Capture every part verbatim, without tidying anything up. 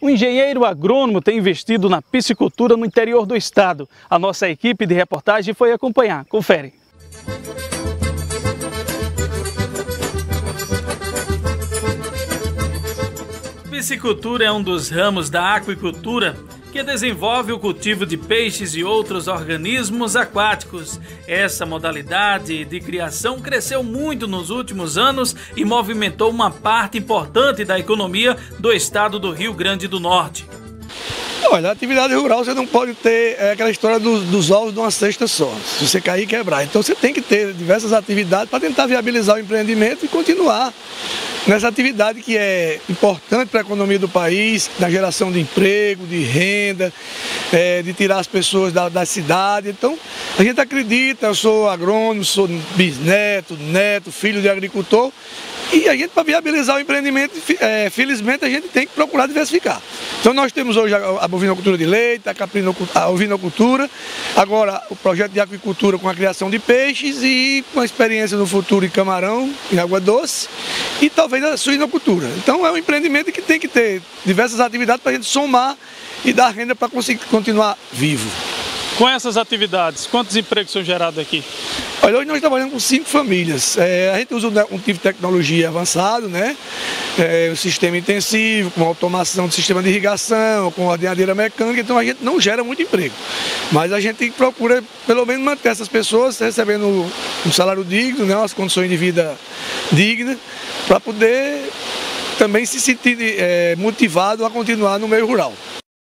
O engenheiro agrônomo tem investido na piscicultura no interior do estado. A nossa equipe de reportagem foi acompanhar. Confere. A piscicultura é um dos ramos da aquicultura que desenvolve o cultivo de peixes e outros organismos aquáticos. Essa modalidade de criação cresceu muito nos últimos anos e movimentou uma parte importante da economia do estado do Rio Grande do Norte. Olha, a atividade rural você não pode ter é, aquela história dos, dos ovos de uma cesta só, se você cair e quebrar. Então você tem que ter diversas atividades para tentar viabilizar o empreendimento e continuar nessa atividade que é importante para a economia do país, na geração de emprego, de renda, é, de tirar as pessoas da, da cidade. Então a gente acredita, eu sou agrônomo, sou bisneto, neto, filho de agricultor, e a gente, para viabilizar o empreendimento, é, felizmente a gente tem que procurar diversificar. Então nós temos hoje a, a bovinocultura de leite, a, a ovinocultura, agora o projeto de aquicultura com a criação de peixes e com a experiência no futuro em camarão, em água doce, e talvez a suinocultura. Então é um empreendimento que tem que ter diversas atividades para a gente somar e dar renda para conseguir continuar vivo. Com essas atividades, quantos empregos são gerados aqui? Olha, hoje nós trabalhamos com cinco famílias. É, a gente usa um tipo de tecnologia avançado, né? É, um sistema intensivo, com automação do sistema de irrigação, com ordenadeira mecânica, então a gente não gera muito emprego. Mas a gente procura, pelo menos, manter essas pessoas recebendo um salário digno, né? Umas condições de vida dignas, para poder também se sentir é, motivado a continuar no meio rural.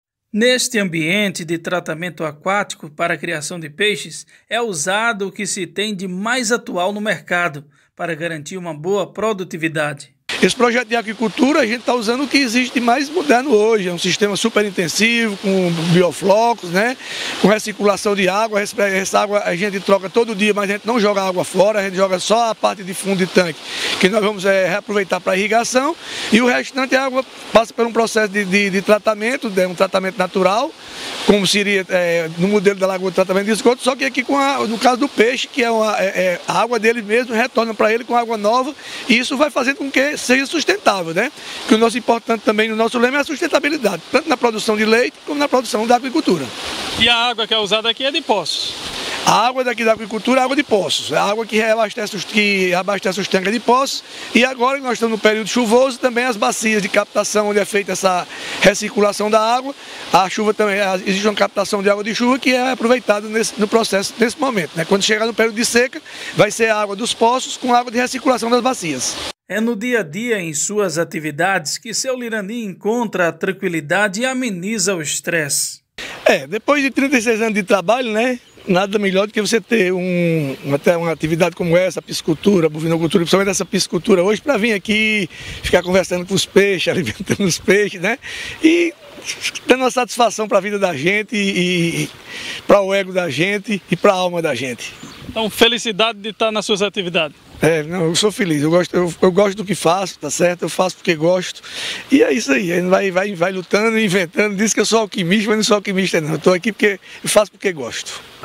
Neste ambiente de tratamento aquático para a criação de peixes, é usado o que se tem de mais atual no mercado para garantir uma boa produtividade. Esse projeto de aquicultura a gente está usando o que existe de mais moderno hoje, é um sistema super intensivo, com bioflocos, né? Com recirculação de água, essa água a gente troca todo dia, mas a gente não joga água fora, a gente joga só a parte de fundo de tanque, que nós vamos é, reaproveitar para irrigação, e o restante a água passa por um processo de, de, de tratamento, de um tratamento natural, como seria é, no modelo da lagoa de tratamento de esgoto, só que aqui com a, no caso do peixe, que é, uma, é, é a água dele mesmo retorna para ele com água nova, e isso vai fazer com que seja sustentável, né? Que o nosso importante também no nosso lema é a sustentabilidade, tanto na produção de leite como na produção da agricultura. E a água que é usada aqui é de poços? A água daqui da agricultura é água de poços, é a água que abastece, que abastece os tanques de poços, e agora que nós estamos no período chuvoso, também as bacias de captação onde é feita essa recirculação da água, a chuva também, existe uma captação de água de chuva que é aproveitada nesse, no processo, nesse momento, né? Quando chegar no período de seca, vai ser a água dos poços com água de recirculação das bacias. É no dia a dia, em suas atividades, que seu Lirani encontra a tranquilidade e ameniza o estresse. É, depois de trinta e seis anos de trabalho, né? Nada melhor do que você ter um, até uma atividade como essa, piscicultura, bovinocultura, principalmente essa piscicultura hoje, para vir aqui, ficar conversando com os peixes, alimentando os peixes, né? E dando uma satisfação para a vida da gente, e, e para o ego da gente e para a alma da gente. Então, felicidade de estar nas suas atividades. É, não, eu sou feliz, eu gosto, eu, eu gosto do que faço, tá certo? Eu faço porque gosto. E é isso aí, a gente vai, vai, vai lutando, inventando, diz que eu sou alquimista, mas não sou alquimista não. Eu estou aqui porque eu faço porque gosto.